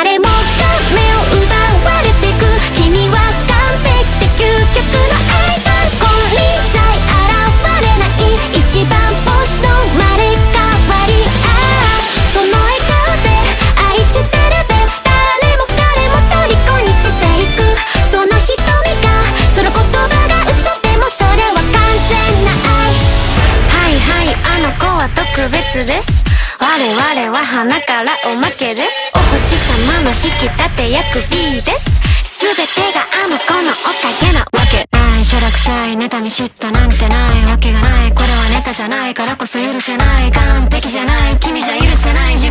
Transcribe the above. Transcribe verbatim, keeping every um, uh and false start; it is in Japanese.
誰もが目を奪われてく。君は完璧で究極のアイドル。金輪際現れない一番星の生まれ変わり。ああその笑顔で愛してるべ。誰も彼も虜にしていく。その瞳がその言葉が嘘でもそれは完全な愛。はいはい、あの子は特別です。我々は花からおまけです。お星様の引き立て役 B です。全てがあの子のおかげなわけない。しょらくさい妬み嫉妬なんてないわけがない。これはネタじゃないからこそ許せない。完璧じゃない君じゃ許せない。